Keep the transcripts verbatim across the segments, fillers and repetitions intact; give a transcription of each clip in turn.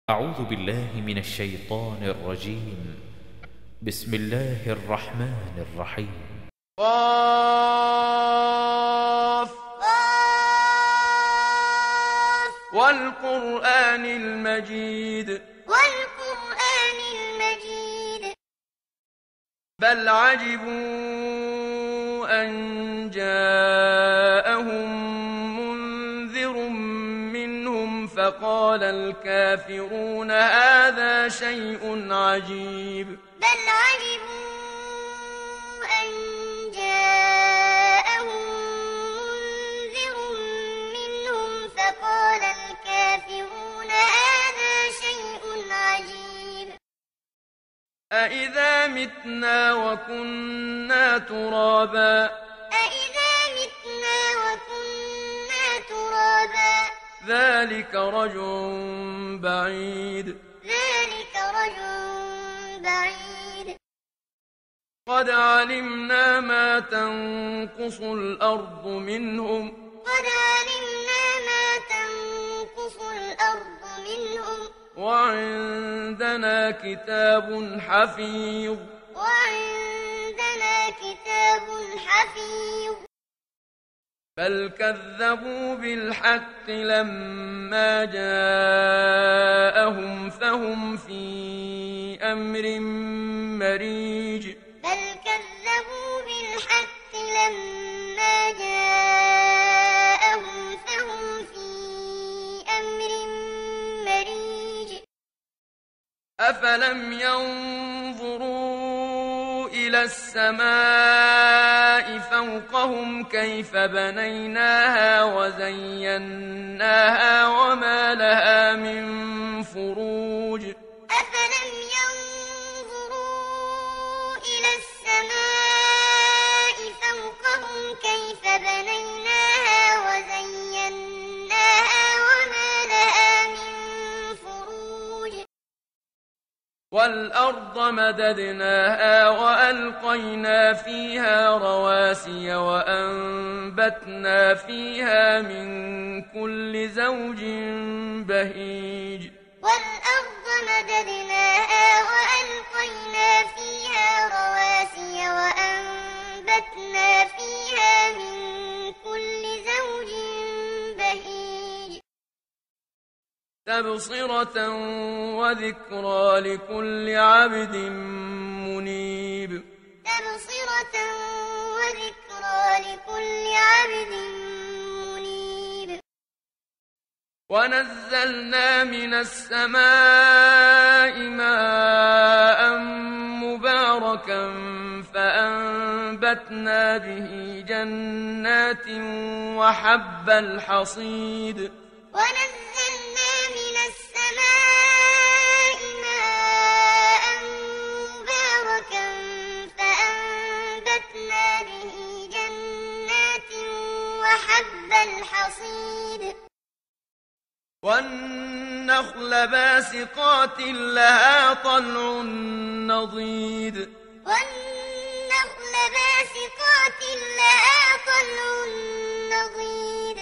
أعوذ بالله من الشيطان الرجيم. بسم الله الرحمن الرحيم. قاف والقرآن المجيد والقرآن المجيد بل عجبوا أن جاءهم منذر منهم فقال الكافرون هذا شيء عجيب بل عجبوا أن جاءهم منذر منهم فقال الكافرون هذا شيء عجيب أإذا متنا وكنا ترابا أإذا متنا وكنا ترابا ذلك رجع بعيد ذلك رجل بعيد قد علمنا ما تنقص الأرض منهم قد علمنا ما تنقص الأرض منهم وعندنا كتاب حفيظ وعندنا كتاب حفيظ بل كذبوا بالحق لما جاءهم فهم في أمر مريج بل كذبوا بالحق لما جاءهم فهم في أمر مريج أفلم ينظروا إلى السماء فوقهم كيف بنيناها وزيناها وما لها من فروج أفلم ينظروا إلى السماء فوقهم كيف بنيناها وزيناها وما لها من فروج والأرض مددناها وألقينا فيها رواسي وأنبتنا فيها من كل زوج بهيج والأرض مددناها وألقينا فيها رواسي وأنبتنا فيها من كل زوج بهيج تبصرة وذكرى لكل عبد منيب تبصرة وذكرى لكل عبد منيب ونزلنا من السماء ماء مباركا فأنبتنا به جنات وحب الحصيد ونزلنا من السماء ماء مباركا فأنبتنا به جنات وحب الحصيد والنخل باسقات لها طلع نضيد والنخل باسقات لها طلع نضيد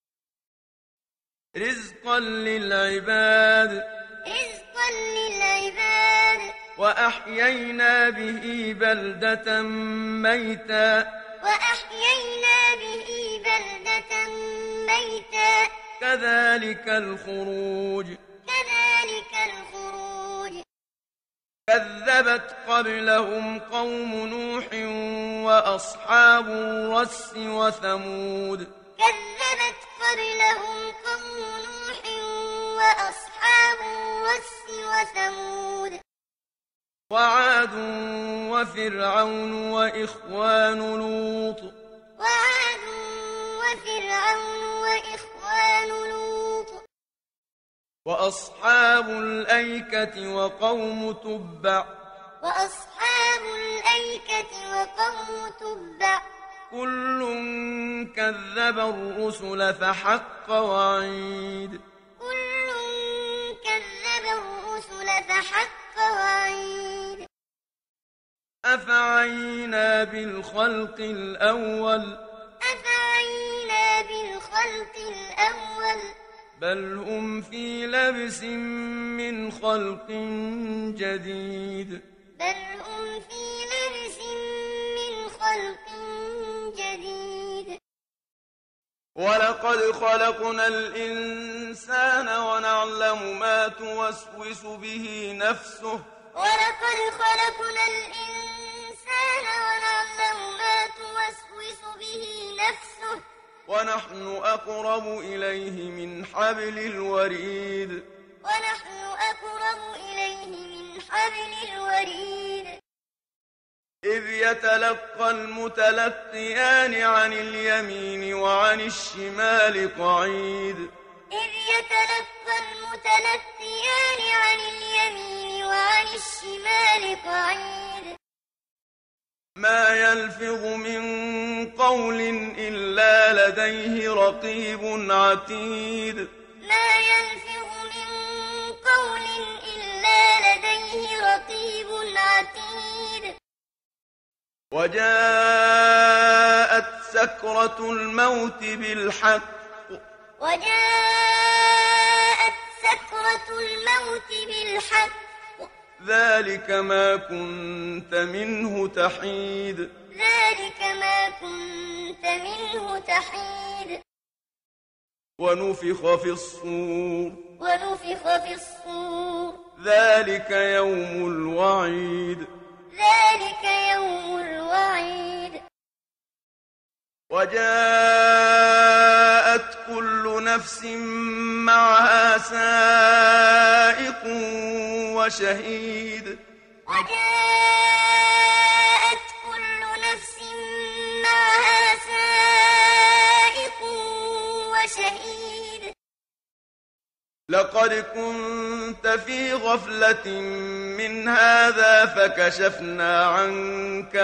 رزقا للعباد رزقا للعباد وأحيينا به بلدة ميتا وأحيينا به بلدة ميتا كذلك الخروج كذلك الخروج كذبت قبلهم قوم نوح وأصحاب الرس وثمود كذبت قبلهم قوم نوح وأصحاب الرس وثمود وعاد وفرعون وإخوان لوط وعاد وفرعون وإخوان لوط وأصحاب الأيكة وقوم تبع وأصحاب الأيكة وقوم تبع كل كذب الرسل فحق وعيد كل كذب الرسل فحق وعيد أفعينا بالخلق الأول أفعينا بالخلق الأول بل هم في لبس من خلق جديد بل هم في لبس من خلق جديد ولقد خلقنا الإنسان ونعلم ما توسوس به نفسه ولقد خلقنا الإنسان ونعلم ما توسوس به نفسه ونحن أقرب إليه من حبل الوريد ونحن أقرب إليه من حبل الوريد إذ يتلقى المتلقيان عن اليمين وعن الشمال قعيد إذ يتلقى المتلقيان عن اليمين وعن الشمال قعيد ما يلفظ من قول إلا لديه رقيب عتيد ما يلفظ من قول إلا لديه رقيب عتيد وجاءت سكرة الموت بالحق وجاءت سكرة الموت بالحق ذلك ما كنت منه تحيد ذلك ما كنت منه تحيد ونفخ في الصور ونفخ في الصور ذلك يوم الوعيد ذلك يوم الوعيد وجاءت كل نفس معها سائق وشهيد وجاءت كل نفس معها سائق وشهيد لقد كنت في غفلة من هذا فكشفنا عنك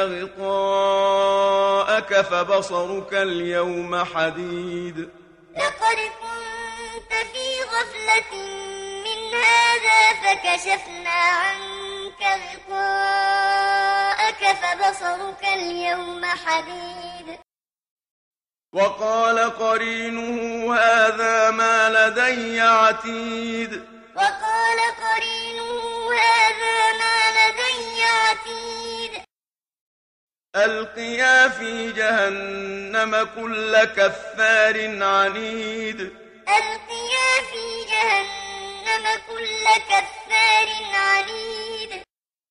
غطاءك فبصرك اليوم حديد لقد كنت في غفلة من هذا فكشفنا عنك غطاءك فبصرك اليوم حديد وقال قرينه هذا ما لدي عتيد وقال قرينه هذا ما لدي عتيد ألقيا في جهنم كل كفار عنيد ألقيا في جهنم كل كفار عنيد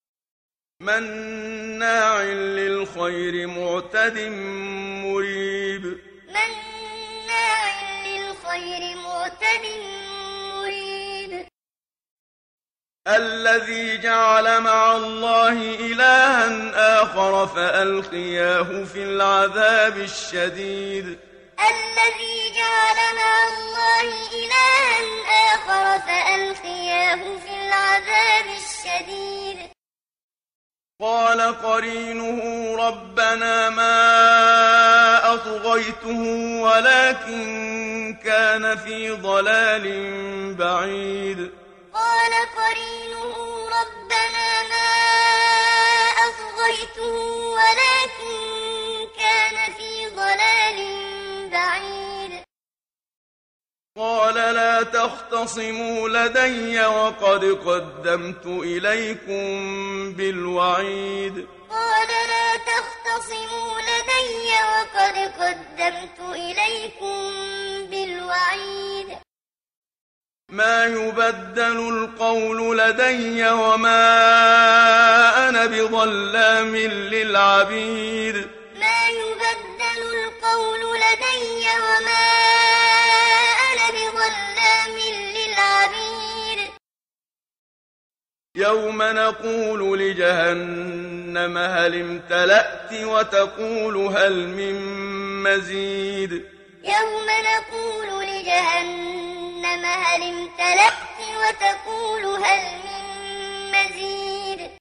مناع للخير معتد مريب مناع للخير معتد مريب الذي جعل مع الله إلها آخر فألقياه في العذاب الشديد الذي جعل مع الله إلها آخر فألقياه في العذاب الشديد قال قرينه ربنا ما أطغيته ولكن كان في ضلال بعيد قال قرينه ربنا ما أطغيته ولكن كان في ضلال بعيد قال لا تختصموا لدي وقد قدمت إليكم بالوعيد قال لا تختصموا لدي وقد قدمت إليكم بالوعيد ما يبدل القول لدي وما أنا بظلام للعبيد ما يبدل القول لدي وما أنا بظلام للعبيد يوم نقول لجهنم هل امتلأت وتقول هل من مزيد يوم نقول لجهنم هل امتلأت وتقول هل من مزيد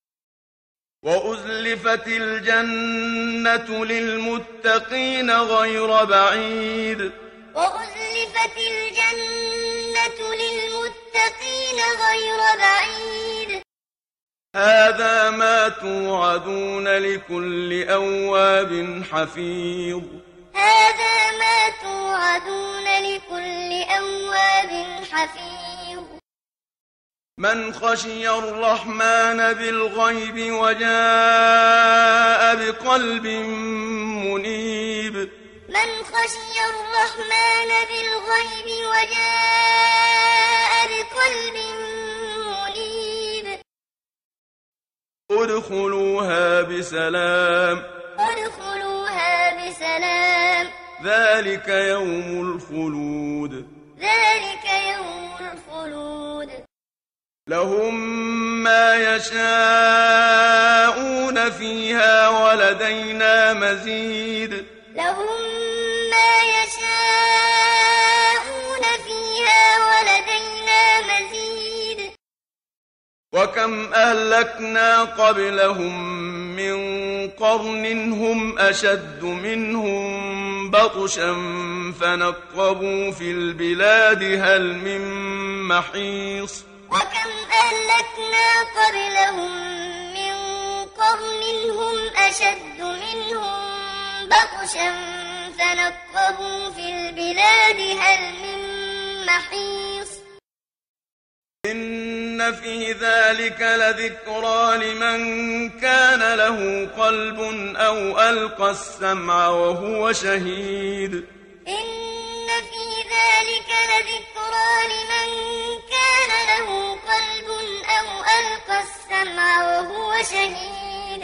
وأزلفت الجنة للمتقين غير بعيد وأزلفت الجنة للمتقين غير بعيد هذا ما توعدون لكل أواب حفيظ هذا ما توعدون لكل أواب حفيظ من خشي الرحمن بالغيب وجاء بقلب منيب من خشي الرحمن بالغيب وجاء بقلب منيب ادخلوها بسلام ادخلوها بسلام ذلك يوم الخلود ذلك يوم الخلود لهم ما يشاءون فيها ولدينا مزيد لهم ما يشاءون فيها ولدينا مزيد وكم أهلكنا قبلهم من قرن هم أشد منهم بطشا فنقبوا في البلاد هل من محيص وكم أهلكنا قبلهم من قرن هم أشد منهم بطشا فنقبوا في البلاد هل من محيص إن في ذلك لذكرى لمن كان له قلب أو ألقى السمع وهو شهيد إن في ذلك لذكرى لمن كان له قلب أو ألقى السمع وهو شهيد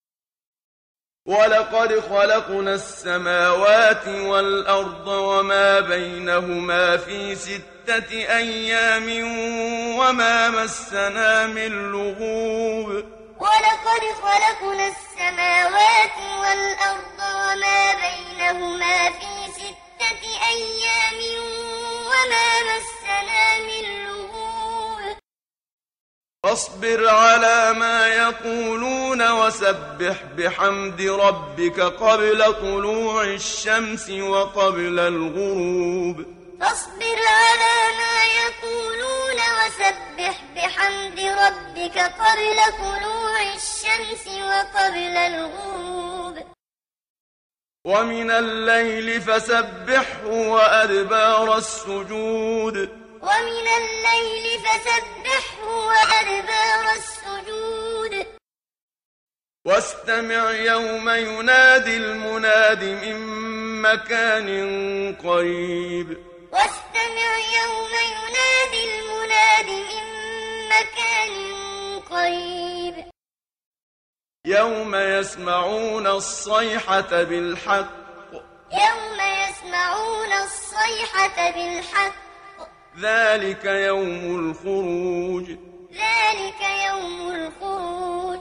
ولقد خلقنا السماوات والأرض وما بينهما في ستة أيام وما مسنا من لغوب ولقد خلقنا السماوات والأرض وما بينهما في ستة أيام وما مسنا من لغوب فاصبر على ما يقولون وسبح بحمد ربك قبل طلوع الشمس وقبل الغروب فاصبر على ما يقولون وسبح بحمد ربك قبل طلوع الشمس وقبل الغروب ومن الليل فسبحه وأدبار السجود ومن الليل فسبحه وأدبار السجود واستمع يوم ينادي المناد من مكان قريب واستمع يوم ينادي المناد من مكان قريب يوم يسمعون الصيحة بالحق يوم يسمعون الصيحة بالحق ذلك يوم الخروج ذلك يوم الخروج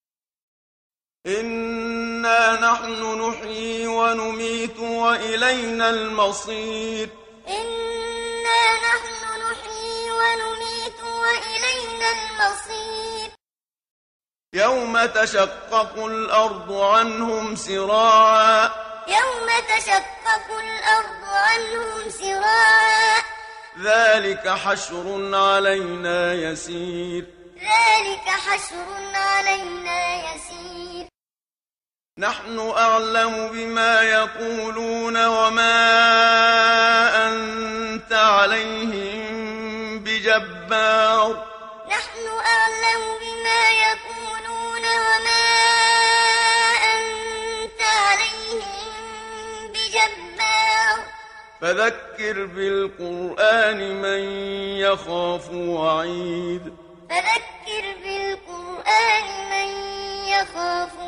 إنا نحن نحيي ونميت وإلينا المصير إنا نحن نحيي ونميت وإلينا المصير يوم تشقق الأرض عنهم سراعا يوم تشقق الأرض عنهم سراعا ذلك حشر علينا يسير ذلك حشر علينا يسير نحن أعلم بما يقولون وما أنت عليهم بجبار نحن أعلم بما يقولون وما أنت عليهم بجبار فذكر بالقرآن من يخاف وعيد فذكر بالقرآن من يخاف